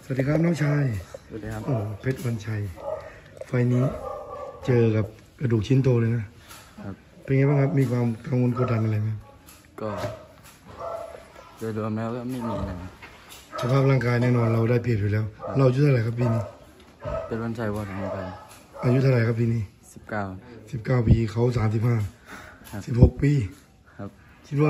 สวัสดีครับน้องชายสวัสดีครับเพชรวันชัยไฟนี้เจอกับกระดูกชิ้นโตเลยนะครับเป็นไงบ้างครับมีความกังวลกดดันอะไรไหมก็โดยรวมแล้วก็ไม่มีนะสภาพร่างกายแน่นอนเราได้เปรียบอยู่แล้วเราอายุเท่าไหร่ครับปีนี้เป็นวันชัยวอดทองไปอายุเท่าไหร่ครับปีนี้ 19 ปีเขา16 ปีครับคิดว่า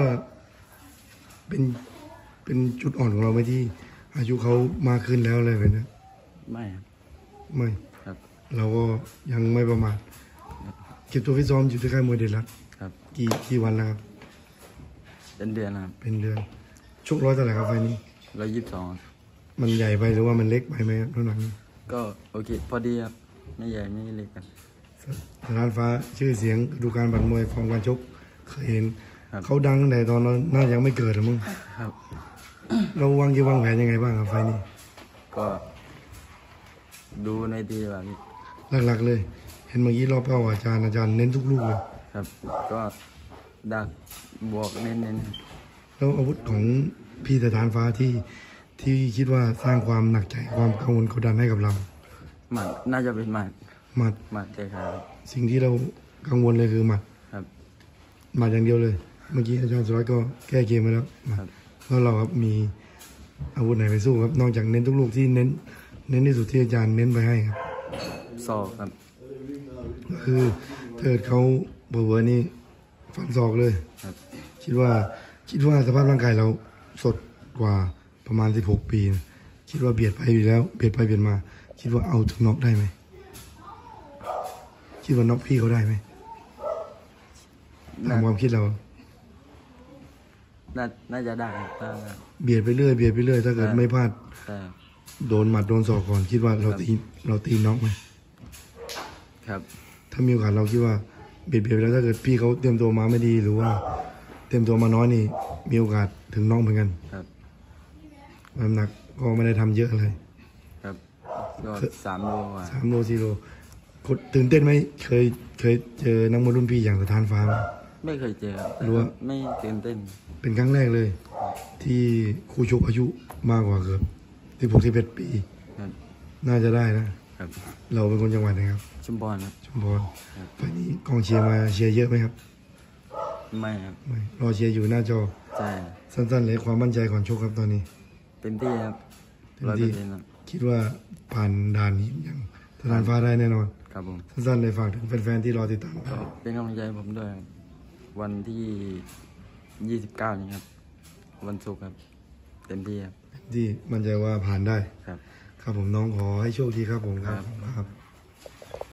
เป็นจุดอ่อนของเราไหมที่อายุเขามากขึ้นแล้วอะไรแบบนี้ไม่ครับเราก็ยังไม่ประมาทเก็บตัวฟิตซ้อมอยู่ที่ค่ายมวยเด็ดรัฐครับกี่วันแล้วครับเป็นเดือนครับเป็นเดือนชกร้อยเท่าไหร่ครับไฟนี้ 122 มันใหญ่ไปหรือว่ามันเล็กไปไหมครับน้ำหนักนี้ก็โอเคพอดีครับไม่ใหญ่ไม่เล็กกันสถานฟ้าชื่อเสียงดูการบัตรมวยฟอร์มการชกเคยเห็นเขาดังตั้งแต่ตอนเราน่ายังไม่เกิดหรือมึงครับเราวางแผนยังไงบ้างครับไฟนี้ก็ดูในทีแบบนี้หลักๆเลยเห็นเมื่อกี้รอบเป้าอาจารย์เน้นทุกลูกเลยครับก็ดักบวกเน้นแล้วอาวุธของพี่สถานฟ้าที่คิดว่าสร้างความหนักใจความกังวลกดดันให้กับเราหมัดน่าจะเป็นหมัดใจขาดสิ่งที่เรากังวลเลยคือหมัดครับหมัดอย่างเดียวเลยเมื่อกี้อาจารย์สุรัตน์ก็แก้เกมไปแล้วแล้วเราครับมีอาวุธไหนไปสู้ครับนอกจากเน้นทุกลูกที่เน้นที่สุดที่อาจารย์เน้นไปให้ครับศอกครับคือเกิดเขาเบอร์นี่ฟันศอกเลยครับคิดว่าสภาพร่างกายเราสดกว่าประมาณ16 ปีนะคิดว่าเบียดไปอยู่แล้วเบียดไปเบียดมาคิดว่าเอาถึงน็อกได้ไหมคิดว่าน็อกพี่เขาได้ไหมตามความคิดเราน่าจะได้ถ้าเบียดไปเรื่อยถ้าเกิดไม่พลาดโดนหมัดโดนศอกก่อนคิดว่าเราตีน็อกไหมครับถ้ามีโอกาสเราคิดว่าเบียดไปแล้วถ้าเกิดพี่เขาเตรียมตัวมาไม่ดีหรือว่าเตรียมตัวมาน้อยนี่มีโอกาสถึงน็อกเหมือนกันครับน้ำหนักก็ไม่ได้ทำเยอะอะไรครับก็3 โล 4 โลตื่นเต้นไหมเคยเจอนักมวยรุ่นพี่อย่างสถานฟ้าไหมไม่เคยเจอหรือว่าไม่ตื่นเต้นเป็นครั้งแรกเลยที่คู่ชกอายุมากกว่าเกือบ16 11 ปีน่าจะได้นะครับเราเป็นคนจังหวัดไหนครับชุมพรครับชุมพรไฟนี้กองเชียร์มาเชียร์เยอะไหมครับไม่ครับไม่รอเชียร์อยู่หน้าจอใช่สั้นๆเลยความมั่นใจก่อนชกครับตอนนี้เต็มที่ครับ 100%คิดว่าผ่านด่านนี้อย่างสถานฟ้าได้แน่นอนครับผมสั้นๆเลยฝากถึงแฟนๆที่รอติดตามเป็นกำลังใจผมด้วยวันที่29นี้ครับวันศุกร์ครับเต็มที่ครับที่มั่นใจว่าผ่านได้ครับครับผมน้องขอให้โชคดีครับผมครับ